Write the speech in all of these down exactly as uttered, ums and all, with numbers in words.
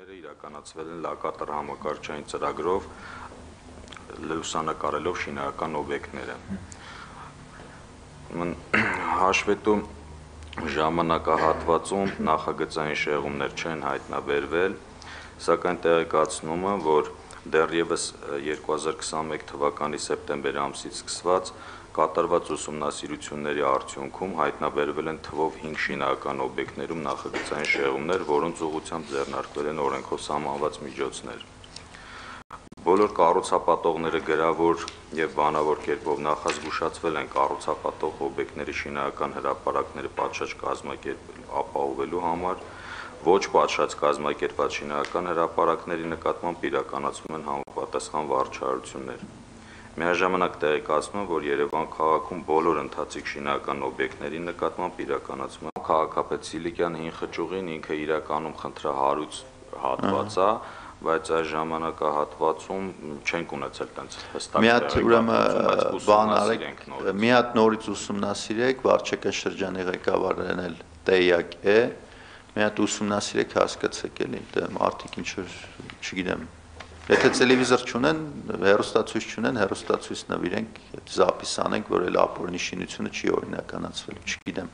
Գործողությունները իրականացվել են լակատար համակարգչային ծրագրով լուսանկարելով շինարական օբյեկտները։ Հաշվետու ժամանակահատվածում նախագծային շեղումներ չեն հայտնաբերվել, սակայն տեղեկացնում եմ, որ դեռևս երկու հազար քսաներկու թվականի սեպտեմբեր ամսից սկսված կատարված ուսումնասիրությունների արդյունքում հայտնաբերվել են թվով հինգ շինարական օբյեկտներում նախագծային շեղումներ, որոնց ուղղությամբ ձեռնարկվել են օրենքով սահմանված միջոցներ։ Բոլոր կառուցապատողները գրավոր եւ բանավոր կերպով նախազգուշացվել են կառուցապատող օբյեկտների շինարական հրապարակները պատշաճ կազմակերպելու ապահովելու համար, ոչ պատշաճ կազմակերպված շինարական հրապարակների նկատմամբ իրականացվում են համապատասխան վարչարություններ։ Միաժամանակ տեղեկացնում եմ, որ Երևան քաղաքում բոլոր ընթացիկ շինարական օբյեկտների նկատմամբ իրականացվում է քաղաքապետ Սիլիկյան հին խճուղին, ինքը իրականում խնդրահարույց հատված է, բայց այս ժամանակահատվածում չենք ունեցել տենց հստակ։ Մի հատ ուրեմն բան արեք, մի հատ նորից ուսումնասիրեք, վարչական շրջանի ղեկավարն էլ տեղյակ է, մի հատ ուսումնասիրեք, հասկացեք էլի, մարդիկ ինչ որ, չգիտեմ, եթե տելևիզոր չունեն, հեռուստացույց չունեն, հեռուստացույց նվիրենք, զապիս անենք, որ էլ ապօրինի շինությունը չի օրինականացվելու, չգիտեմ։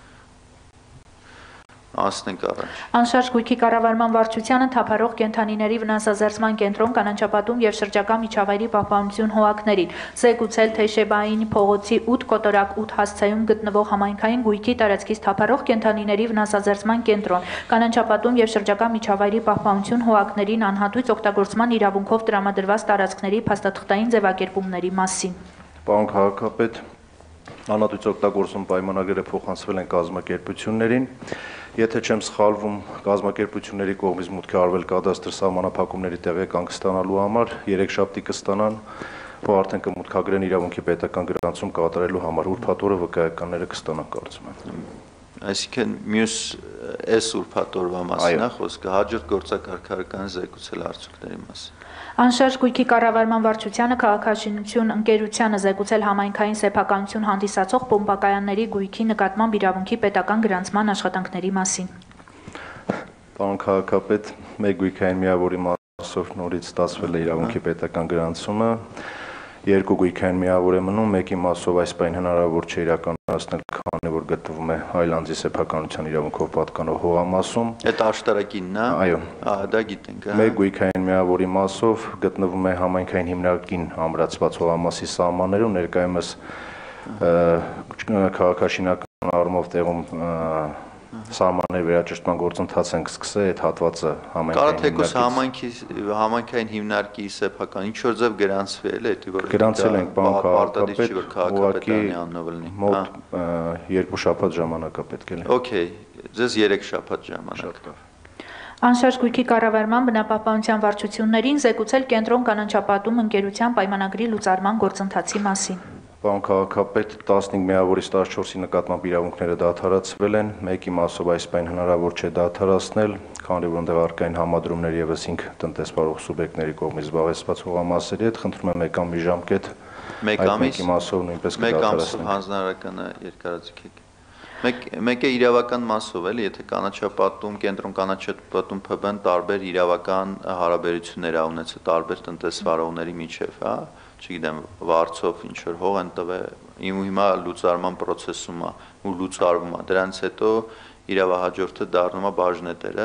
Անցնենք առաջ։ Անշարժ գույքի կառավարման վարչությանը թափառող կենդանիների վնասազերծման կենտրոն կանաչապատում եւ շրջակա միջավայրի պահպանություն հողակներին։ Զեկուցել Թեյշեբային փողոցի ութ կոտորակ ութ հասցեում գտնվող համայնքային գույքի տարածքից թափառող կենդանիների վնասազերծման կենտրոն կանաչապատում եւ շրջակա միջավայրի պահպանություն հողակներին անհատույց օգտագործման իրավունքով տրամադրված տարածքների փաստաթղթային ձևակերպումների մասին։ Պարոն քաղաքապետ, անհատույց օգտագործում պայմանագրերը փոխանցվել են կազմակերպություններին։ Եթե չեմ սխալվում, կազմակերպությունների կողմից մուտք է արվել կադաստր սահմանափակումների տեղեկանք ստանալու համար, երեքշաբթի կստանան, որ արդեն կմուտքագրեն իրավունքի պետական գրանցում կատարելու համար, ուրբաթ օրը վկայականները կստանան կարծում եմ։ Այսինքն մյուս այս ուրբաթ օրվա մասին է խոսքը, հաջորդ գործակարգարական զեկուցել արդյունքների մասին։ Անշարժ գույքի կառավարման վարչությանը քաղաքաշինություն ընկերությանը զեկուցել համայնքային սեփականություն հանդիսացող պոմպակայանների գույքի նկատմամբ իրավունքի պետական գրանցման աշխատանքների մասին։ Պարոն քաղաքապետ, մեկ գույքային միավորի մասով նորից ստացվել է իրավունքի պետական գրանցումը, երկու գույքային միավոր է մնում, մեկի մասով այս պայն հնարավոր չէ իրականացնել, քանի որ գտնվում է Հայլանդի սեփականության իրավունքով պատկանող հողամասում։ Այդ աշտարակինն է։ Այո։ Դա գիտենք։ Մեկ գույքային միավորի մասով գտնվում է համայնքային հիմնարկին ամրացված հողամասի սահմաններում, ներկայումս քաղաքաշինական առումով տեղում սահմանների վերաճշտման գործընթաց ենք սկսել, այդ հատվածը համայնքային հիմնարկի սեփական ինչ որ ձև գրանցվել է, էլի որ գրանցել ենք պարոն քաղաքապետ, քաղաքապետարանի անունով լինի։ Մոտ երկու շաբաթ ժամանակ է պետք է լինի։ Okay, ձեզ երեք շաբաթ ժամանակ։ Անշարժ գույքի կառավարման բնապահպանության վարչություններին զեկուցել կենտրոն կանաչապատում ընկերության պայմանագրի լուծարման գործընթացի մասին։ Պարոն քաղաքապետ, տասնհինգ միավորից տասնչորսի նկատմամբ իրավունքները դադարեցվել են, մեկի մասով այս պայն հնարավոր չէ դադարեցնել, քանի որ ընդեղ առկա են համադրումներ եւս հինգ տնտեսվարող սուբյեկտների կողմից զբաղեցված հողամասերի հետ, խնդրում եմ մեկ ամիս ժամկետ, մեկ ամիս մասով նույնպես մեկ ամսով հանձնարարականը երկարաձգեք։ Մեկ է իրավական մասով էլի, եթե կանաչապատում, կենտրոն կանաչապատում Փ B-ն տարբեր իրավական հարաբերություններ ա ունեցել տարբեր տնտեսվարողների միջև, հա, չգիտեմ, վարձով ինչ որ հող են տվել, հիմա լուծարման process-ում է ու լուծարվում է, դրանից հետո իրավահաջորդը դառնում է բաժնետերը։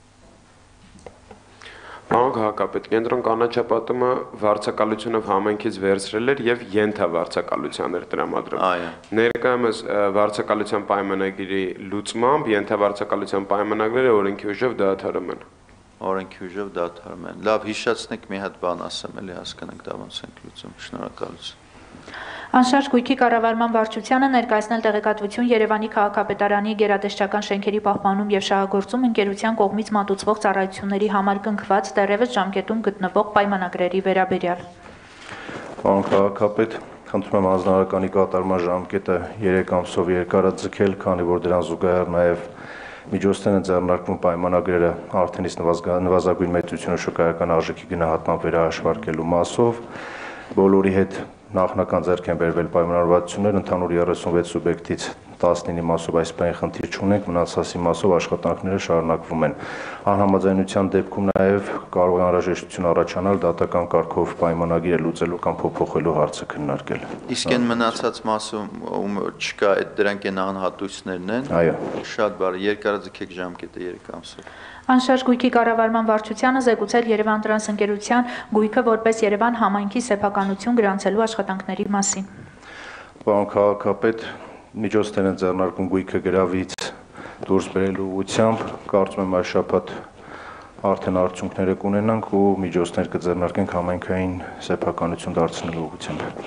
Պարոն քաղաքապետ, կենտրոն կանաչապատումը վարձակալությունով համայնքից վերցրել էր եւ ենթավարձակալության էր տրամադրում։ Ներկայումս վարձակալության պայմանագրի լուծմամբ ենթավարձակալության պայմանագրերը օրենքի ուժով դադարում են։ Օրենքի ուժով դադարում են։ Լավ, հիշեցնեք մի հատ բան ասեմ, էլի հասկանանք դա ոնց ենք լուծում։ Շնորհակալություն։ Անշարժ գույքի կառավարման վարչությանը ներկայացնել տեղեկատվություն Երևանի քաղաքապետարանի գերատեսչական շենքերի պահպանում եւ շահագործում ընկերության կողմից մատուցվող ծառայությունների համար կնքված դեռևս ժամկետում գտնվող պայմանագրերի վերաբերյալ։ Պարոն քաղաքապետ, խնդրում եմ հանձնարարականի կատարման ժամկետը երեք ամսով երկարաձգել, քանի որ դրան զուգահեռ նաեւ միջոցներ են ձեռնարկվում պայմանագրերը արդեն իսկ նվազագույն մեծությունը շուկայական արժեքի գնահատման վերահաշվարկելու մասով, բոլորի հետ նախնական ձեռք են բերվել պայմանավորվածություններ, ընդհանուր երեսունվեց սուբյեկտից տասնինի մասով այսպես խնդիր չունենք, մնացածի մասով աշխատանքները շարունակվում են։ Անհամաձայնության դեպքում նաև կարող է անհրաժեշտություն առաջանալ դատական կարգով պայմանագիրը լուծելու կամ փոփոխելու հարցը քննարկել։ Իսկ այն մնացած մասում չկա, այդ դրանք են անհատույցներն են։ Այո։ Շատ բարի, երկարաձգեք ժամկետը երեք ամսով։ Անշարժ գույքի կառավարման վարչությանը զեկուցել Երևան տրանս ընկերության գույքը որպես Երևան համայնքի սեփականություն գրանցելու աշխատանքների մասին։ Պարոն քաղաքապետ, միջոցներ են ձեռնարկում գույքը գրավից դուրս բերելու ուղղությամբ, կարծում եմ այս շաբաթ արդեն արդյունքները կունենանք ու միջոցներ կձեռնարկենք համայնքային սեփականություն դարձնելու ուղղությամբ։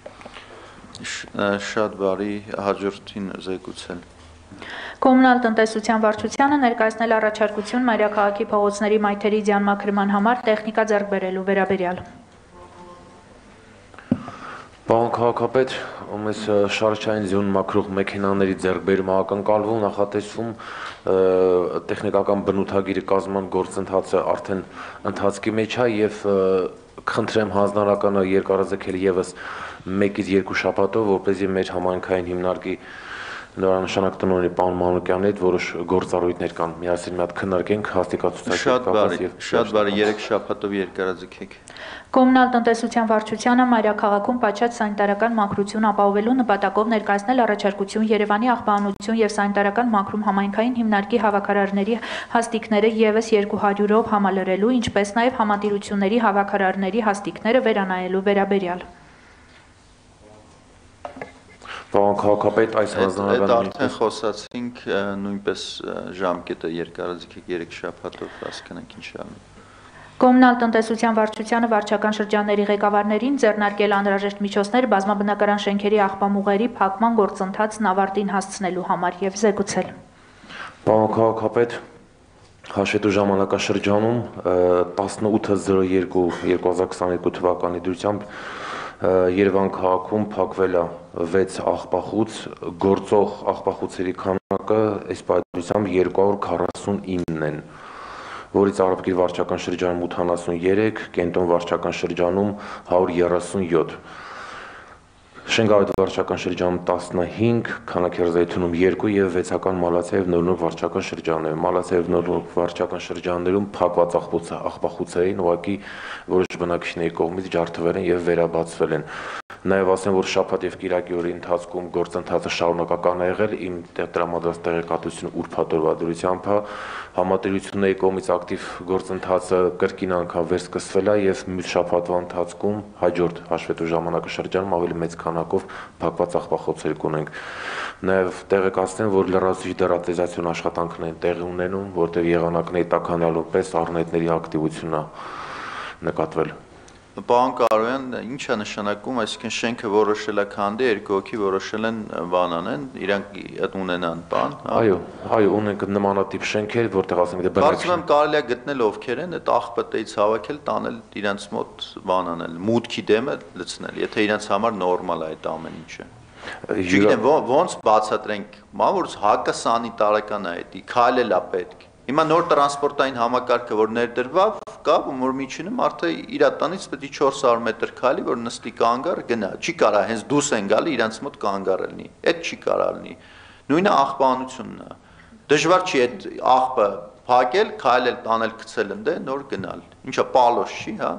Շատ բարի, հաջորդին զեկուցել։ Կոմունալ տնտեսության վարչությանը ներկայացնել առաջարկություն մայրաքաղաքի փողոցների մայթերի ձյանմաքրման համար տեխնիկա ձեռք բերելու վերաբերյալ։ Պարոն քաղաքապետ, ումես շարժչային ձյուն մաքրող մեքենաների ձեռքբերումը ակնկալվում, նախատեսվում տեխնիկական բնութագիրի կազմման գործընթացը արդեն ընթացքի մեջ է եւ խնդրեմ հանձնարարականը երկարաձգել եւս մեկից երկու շաբաթով, որպեսզի մեր համայնքային հիմնարկի նորանշանակ տնօրենի պարոն Մանուկյանի հետ որոշ գործառույթներ կան, միասին մի հատ քննարկենք հաստիկացուցակի կապված եւ շատ բարի, երեք շաբաթով երկարաձգեք։ Կոմունալ տնտեսության վարչությանը մայրաքաղաքում պատշաճ սանիտարական մաքրություն ապահովելու նպատակով ներկայացնել առաջարկություն Երևանի աղբանություն եւ սանիտարական մաքրում համայնքային հիմնարկի հավաքարարների հաստիկները եւս երկու հարյուրով համալրելու, ինչպես նաեւ համատիրությունների հավաքարարների հաստիկները վերանայելու վերաբերյալ։ Պարոն քաղաքապետ, այս հանձնարարականը արդեն խոսացինք, նույնպես ժամկետը երկարաձգեք երեք շաբաթով, հասկանանք ինչ անում։ Կոմունալ տնտեսության վարչությանը վարչական շրջանների ղեկավարներին ձեռնարկել անհրաժեշտ միջոցներ բազմաբնակարան շենքերի աղբամուղերի փակման գործընթացն ավարտին հասցնելու համար եւ զեկուցել։ Պարոն քաղաքապետ, հաշվետու ժամանակաշրջանում տասնութ զիրո երկու երկու հազար քսաներկու թվականի դրությամբ Երևան քաղաքում փակվել է վեց աղբախուց, գործող աղբախուցերի քանակը այս պատմությամբ երկու հարյուր քառասունինն են, որից Արաբկիր վարչական շրջանում ութանասուներեք, Կենտրոն վարչական շրջանում հարյուր երեսունյոթ, Շենգավիթ վարչական շրջանում տասնհինգ, Քանաքերձայթունում երկու եւ վեցական Մալացիայով Նորնուկ վարչական շրջաններում։ Մալացիայով Նորնուկ վարչական շրջաններում փակված աղբախուցային ուղղակի որոշ բնակիչների կողմից ջարդվել են եւ վերաբացվել են։ Նաեւ ասեմ, որ շաբաթ եւ կիրակի օրի ընթացքում գործընթացը շարունակական է եղել, իմ տրամադրած տեղեկատվությունը ուրբաթ դրությամբ է, համատիրությունների կողմից ակտիվ գործընթացը կրկին անգամ վերսկսվել է եւ մյուս շաբաթվա ընթացքում հաջորդ հաշվետու ժամանակաշրջանում ավելի մեծ քանակով փակված աղբախոցեր կունենք։ Նաեւ տեղեկացնեմ, որ լրացուցիչ դերատիզացիոն աշխատանքներ են տեղի ունենում, որտեղ եղանակների տաքանալու պես առնետների ակտիվությունն է նկատվել։ Պարոն Կարոյան, ինչ է նշանակում, այսինքն շենքը որոշել է քանդի, երկու հոգի որոշել են բանանեն, իրանք ունենան բան։ Այո, այո, ունենք նմանատիպ շենքեր, որտեղ ասենք դե Կարծում եմ կարելի է գտնել ովքեր են, այդ աղբտեից հավաքել, տանել իրանց մոտ բանանել, մուտքի դեմը լցնել, եթե իրանց համար նորմալ է այդ ամեն ինչը։ Չգիտեմ, ոնց բացատրենք, մամուր հակը սանիտարական է դա, քայլել է պետք։ Հիմա նոր տրանսպորտային համակարգը, որ ներդրվավ, կա, որ միջինը մարդը իր տանից պետք է չորս հարյուր մետր քայլի, որ նստի կանգար, գնա։ Չի կարա հենց դուս են գալի, իրանց մոտ կանգարել լինի։ Այդ չի կարա լինի։ Նույնը աղբանությունն է։ Դժվար չի այդ աղբը փակել, քայլել, տանել, գցել ընդե, նոր գնալ։ Ինչա պալոշ չի, հա։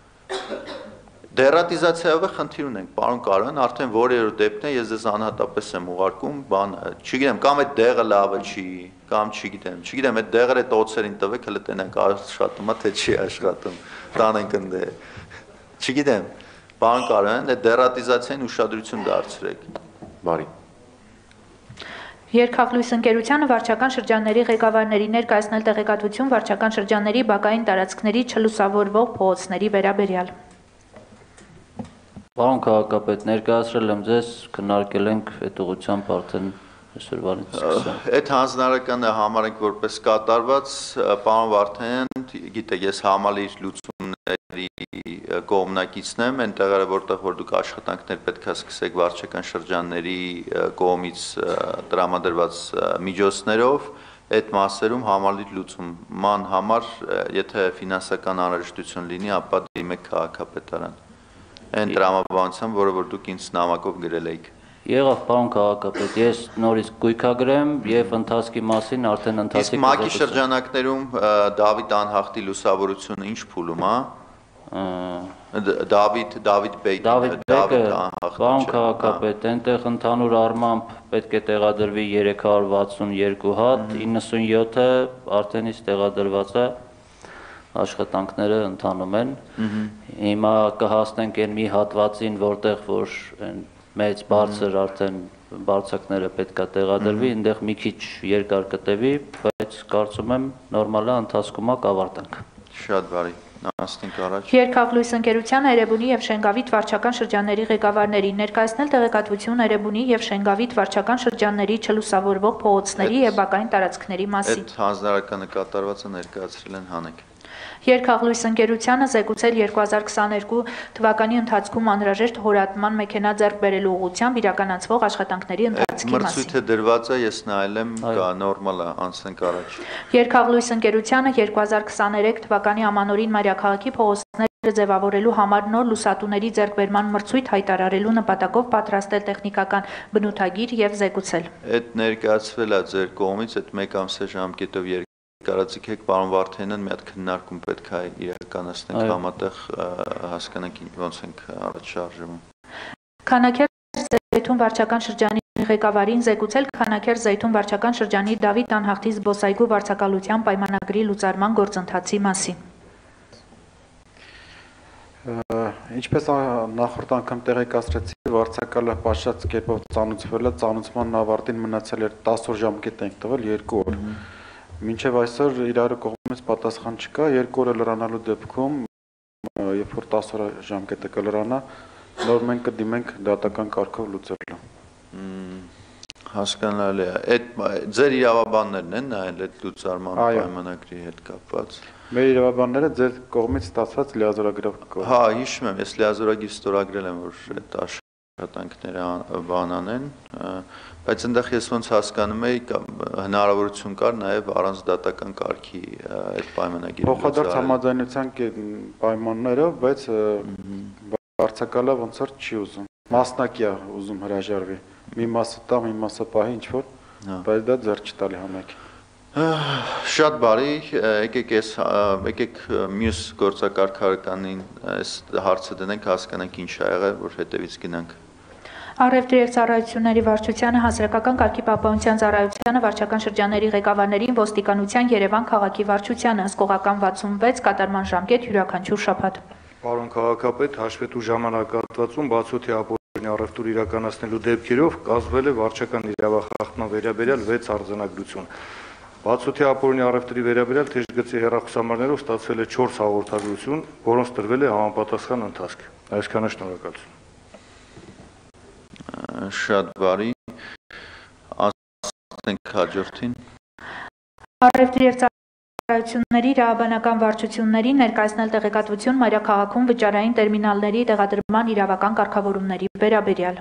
Դերատիզացիայով է խնդիր ունենք, պարոն Կարոյան, արդեն որևէ դեպքն է, ես ձեզ անհատապես եմ ուղարկում, բան, չգիտեմ, կամ այդ դեղը լավը չի, կամ չգիտեմ, չգիտեմ, այդ դեղերը այդ օծերին տվեք, հələ տենանք աշխատում է, թե չի աշխատում, տանենք ընդե։ Չգիտեմ, պարոն Կարոյան, այդ դերատիզացիային ուշադրություն դարձրեք։ Բարի։ Երկհաղլույս ընկերությանը վարչական շրջանների ղեկավարների ներկայացնել տեղեկատվություն վարչական շրջանների բակային տարածքների չլուսավորվող փողոցների վերաբերյալ։ Պարոն քաղաքապետ, ներկայացրել եմ ձեզ, քննարկել ենք այդ ուղղությամբ արդեն այսօրվանից սկսած։ Այդ հանձնարարականը համարենք որպես կատարված, պարոն Վարդանյան, գիտեք, ես համալիր լուծումների կողմնակիցն եմ, այն տեղերը, որտեղ որ դուք աշխատանքներ պետք է սկսեք վարչական շրջանների կողմից տրամադրված միջոցներով, այդ մասերում համալիր լուծման համար, եթե ֆինանսական անհրաժեշտություն լինի, ապա դիմեք քաղաքապետարան։ Այն տրամաբանությամբ, որը որ դուք ինձ նամակով գրել եք։ Եղավ, պարոն քաղաքապետ, ես նորից գույքագրեմ եւ ընթացքի մասին արդեն Իսկ ընթացիկ ՄԱԿ-ի շրջանակներում Դավիթ անհախտի լուսավորությունը ինչ փուլում, հա? Դավիթ Դավիթ Բեյ Դավիթ Բեկը, պարոն քաղաքապետ, այնտեղ ընդհանուր առմամբ պետք է տեղադրվի երեք հարյուր վաթսունյոթ հատ, իննսունյոթը արդեն իսկ տեղադրված է, աշխատանքները ընթանում են։ Հիմա կհասնենք այն մի հատվածին, որտեղ որ մեծ բարձր արդեն բարձակները պետք է տեղադրվի, այնտեղ մի քիչ երկար կտևի, բայց կարծում եմ նորմալ է, ընթացքում է կավարտանք։ Շատ բարի, անցնենք առաջ։ Երկհաղլույս ընկերության Էրեբունի եւ Շենգավիթ վարչական շրջանների ղեկավարներին ներկայացնել տեղեկատվություն Էրեբունի եւ Շենգավիթ վարչական շրջանների չլուսավորվող փողոցների եւ բակային տարածքների մասին։ Այդ հանձնարարականը կատարվածը ներկայացրել են Հանեք։ Երկհաղլույս ընկերությանը զեկուցել երկու հազար քսաներկու թվականի ընթացքում անհրաժեշտ հորատման մեքենա ձեռք բերելու ուղղությամբ իրականացվող աշխատանքների ընթացքի մասին։ Մրցույթը դրված է, ես նայել եմ, կա նորմալ է, անցնենք առաջ։ Երկհաղլույս ընկերությանը երկու հազար քսաներեք թվականի ամանորին մայրաքաղաքի փողոցները ձևավորելու համար նոր լուսատուների ձեռքբերման մրցույթ հայտարարելու նպատակով պատրաստել տեխնիկական բնութագիր եւ զեկուցել։ Այդ ներկայացվել է ձեր կողմից, այդ մեկ ամսյա ժամկետով Կարծիք եք, պարոն Վարդանյան, մի հատ քննարկում պետք է իրականացնենք համատեղ հասկանանք ոնց ենք առաջ շարժվում։ Քանաքեր Զեյթուն վարչական շրջանի ղեկավարին զեկուցել Քանաքեր Զեյթուն վարչական շրջանի Դավիթ անհախտի զբոսայգու վարձակալության պայմանագրի լուծարման գործընթացի մասին։ Ինչպես նախորդ անգամ տեղեկացրեցի, վարձակալը պատշաճ կերպով ծանուցվել է, ծանուցման ավարտին մնացել էր տասը օր ժամկետ ենք տվել, երկու օր։ Մինչև այսօր իրար կողմից պատասխան չկա, երկու օրը լրանալու դեպքում, երբ որ տասը օր ժամկետը կլրանա, նոր մենք կդիմենք դատական կարգով լուծելու։ Հասկանալի է։ Այդ ձեր իրավաբաններն են նայել այդ լուծարման պայմանագրի հետ կապված։ Մեր իրավաբանները ձեր կողմից ստացված լիազորագրով կողմ։ Հա, հիշում եմ, ես լիազորագիր ստորագրել եմ, որ այդ աշխատանքները բանանեն, բայց այնտեղ ես ոնց հասկանում էի, հնարավորություն կար նաև առանց դատական կարգի այդ պայմանագիրը։ Փոխադարձ համաձայնության պայմաններով, բայց վարձակալը ոնց որ չի ուզում։ Մասնակի է ուզում հրաժարվի։ Մի մասը տա, մի մասը պահի, ինչ որ, բայց դա ձեռ չտալի համակի։ Շատ բարի, եկեք ես եկեք մյուս գործակարգարականին այս հարցը դնենք, հասկանանք ինչ ա եղել, որ հետևից գնանք։ Առևտրի և ծառայությունների վարչությանը, հասարակական կարգի պահպանության ծառայությանը, վարչական շրջանների ղեկավարներին, ոստիկանության Երևան քաղաքի վարչությանը, հսկողական վաթսունվեց կատարման ժամկետ յուրաքանչյուր շաբաթ։ Պարոն քաղաքապետ, հաշվետու ժամանակահատվածում բացօթյա ապօրինի առևտուր իրականացնելու դեպքերով կազմվել է վարչական իրավախախտման վերաբերյալ վեց արձանագրություն։ Բացօթյա ապօրինի առևտրի վերաբերյալ թեժգծի հեռախոսամարներով ստացվել է չորս հաղորդագրություն, որոնց տրվել է համապատասխան ընթացք։ Այսքանը շնորհակալություն։ Շատ բարի, ասենք հաջորդին։ Առևտրի և ծառայությունների իրավաբանական վարչություններին ներկայացնել տեղեկատվություն մայրաքաղաքում վճարային տերմինալների տեղադրման իրավական կարգավորումների վերաբերյալ։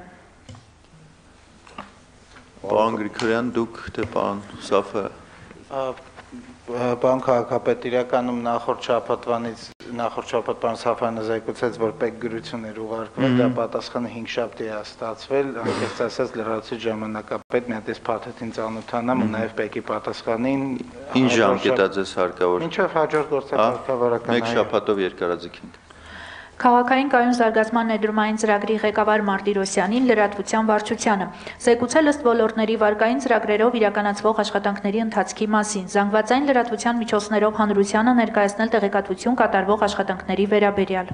Պարոն Գրիգորյան, դուք թե պարոն Սաֆը։ Պարոն քաղաքապետ, իրականում նախորդ շաբաթվանից նախորդ շաբաթ պարոն Սաֆյանը զեկուցեց, որ պետգրություն էր ուղարկվել, դա պատասխանը հինգ շաբթի է ստացվել, անկեղծ ասած լրացուցիչ ժամանակապետ մի հատ էս փաթեթին ծանոթանամ ու նաև պետքի պատասխանին։ Ինչ ժամկետ է ձեզ հարկավոր։ Մինչև հաջորդ գործակարգավարական։ Մեկ շաբաթով երկարաձգենք։ Քաղաքային կայուն զարգացման ներդրումային ծրագրի ղեկավար Մարտիրոսյանին լրատվության վարչությանը զեկուցել ըստ ոլորտների վարկային ծրագրերով իրականացվող աշխատանքների ընթացքի մասին, զանգվածային լրատվության միջոցներով հանրությանը ներկայացնել տեղեկատվություն կատարվող աշխատանքների վերաբերյալ։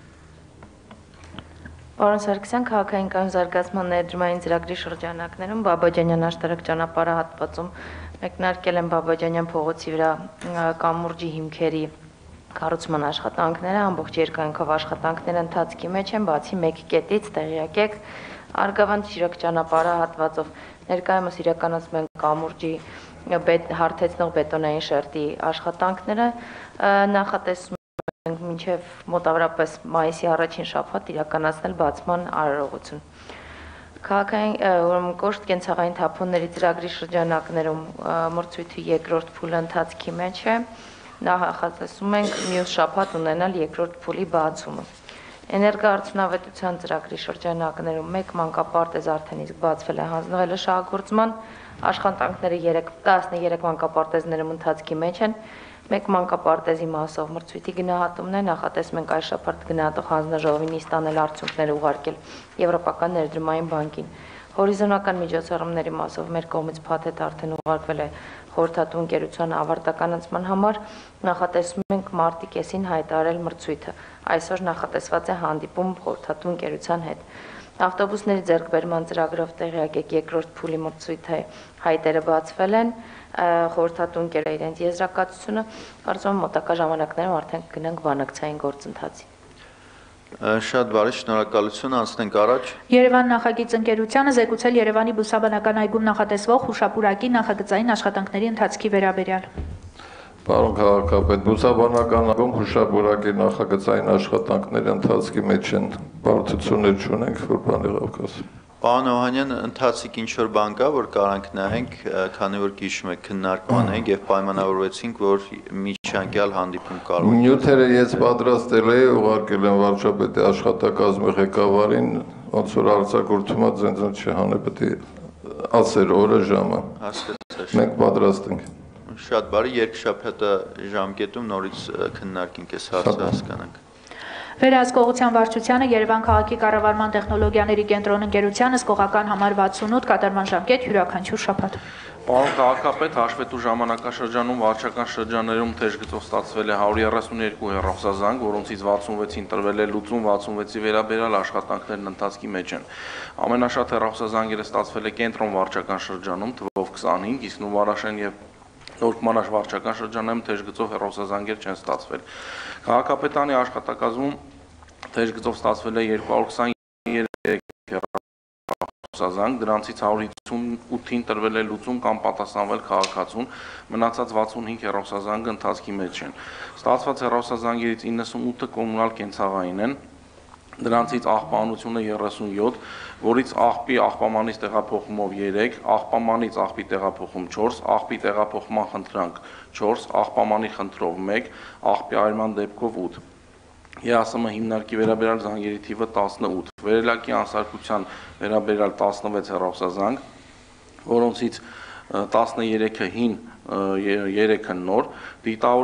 Պարոն Սարգսյան, քաղաքային կայուն զարգացման ներդրումային ծրագրի շրջանակներում Բաբաջանյան աշտարակ ճանապարհահատվածում մեկնարկել են Բաբաջանյան փողոցի վրա կամուրջի հիմքերի կառուցման աշխատանքները, ամբողջ երկայնքով աշխատանքները ընթացքի մեջ են, բացի մեկ կետից տեղյակ եք, Արգավանդ Շիրակ ճանապարհահատվածով ներկայումս իրականացում են կամուրջի հարթեցնող բետոնային շերտի աշխատանքները, նախատեսում ենք մինչև մոտավորապես մայիսի առաջին շաբաթ իրականացնել բացման արարողություն։ Քաղաքային կոշտ կենցաղային թափոնների ծրագրի շրջանակներում մրցույթի երկրորդ փուլը ընթացքի մեջ է, նախատեսում ենք մյուս շաբաթ ունենալ երկրորդ փուլի բացումը։ Էներգոարդյունավետության ծրագրի շրջանակներում մեկ մանկապարտեզ արդեն իսկ բացվել է, հանձնվել է շահագործման, աշխատանքները տասներեք մանկապարտեզներում ընթացքի մեջ են, մեկ մանկապարտեզի մասով մրցույթի գնահատումն է, նախատեսում ենք այս շաբաթ գնահատող հանձնաժողովին ստանել արդյունքները ուղարկել Եվրոպական ներդրումային բանկին։ Հորիզոնական միջոցառումների մասով մեր կողմից փաթեթ արդեն ուղարկվել է խորհրդատու ընկերության ավարտականացման համար, նախատեսում ենք մարտի կեսին հայտարարել մրցույթը։ Այսօր նախատեսված է հանդիպում խորհրդատու ընկերության հետ։ Ավտոբուսների ձեռքբերման ծրագրով տեղյակ եք երկրորդ փուլի մրցույթի հայտերը բացվել են, խորհրդատու ընկերը իրենց եզրակացությունը, կարծում եմ մոտակա ժամանակներում արդեն գնանք բանակցային գործընթացի։ Շատ բարի, շնորհակալություն, անցնենք առաջ։ Երևան նախագիծ ընկերությանը զեկուցել Երևանի բուսաբանական այգում նախատեսվող հուշապուրակի նախագծային աշխատանքների ընթացքի վերաբերյալ։ Պարոն քաղաքապետ, բուսաբանական այգում հուշապուրակի նախագծային աշխատանքների ընթացքի մեջ են, բարդություններ չունենք, որ բան եղավ կասեմ։ Պարոն Օհանյան, ընթացիկ ինչ-որ բան կա, որ կարանք նայենք, քանի որ հիշում եք քննարկման ենք եւ պայմանավորվեցինք, որ միջանկյալ հանդիպում կարող է։ Նյութերը ես պատրաստել եմ, ուղարկել եմ վարչապետի աշխատակազմի ղեկավարին, ոնց որ արձակուրդումա ձենձն չհանը, պետք է ասեր օրը ժամը։ Հասկացա։ Մենք պատրաստ ենք։ Շատ բարի, երկշաբթը ժամկետում նորից քննարկենք այս հարցը, հասկանանք։ Վերահսկողության վարչությանը Երևան քաղաքի կառավարման տեխնոլոգիաների կենտրոն ընկերությանը զգողական համար վաթսունութ կատարման ժամկետ յուրաքանչյուր շաբաթ։ Պարոն քաղաքապետ, հաշվետու ժամանակաշրջանում վարչական շրջաններում թեժ գծով ստացվել է հարյուր երեսունյոթ հեռախոսազանգ, որոնցից վաթսունվեցին տրվել է լուծում, վաթսունվեցի վերաբերյալ աշխատանքներն ընթացքի մեջ են։ Ամենաշատ հեռախոսազանգերը ստացվել է կենտրոն վարչական շրջանում թվով քսանհինգ, իսկ Նուվարաշեն եւ Նորք Մանաշ վարչական շրջաններում թեժ գծով հեռախոսազանգեր չեն ստացվել։ Քաղաքապետարանի աշխատակազմում թեժ գծով ստացվել է երկու հարյուր քսաներեք հեռախոսազանգ, դրանցից հարյուր հիսունութին տրվել է լուծում կամ պատասխանվել քաղաքացուն, մնացած վաթսունհինգ հեռախոսազանգը ընթացքի մեջ են։ Ստացված հեռախոսազանգերից իննսունութը կոմունալ կենցաղային են, դրանցից աղբանությունը երեսունյոթ, որից աղբի աղբամանից տեղափոխումով երեք, աղբամանից աղբի տեղափոխում չորս, աղբի տեղափոխման խնդրանք չորս, աղբամանի խնդրով մեկ, աղբի այրման դեպքով ութ։ ԵԱՍՄ հիմնարկի վերաբերյալ զանգերի թիվը տասնութ, վերելակի անսարքության վերաբերյալ տասնվեց հեռախոսազանգ, որոնցից տասներեքը հին, երեքը նոր, դիտահորի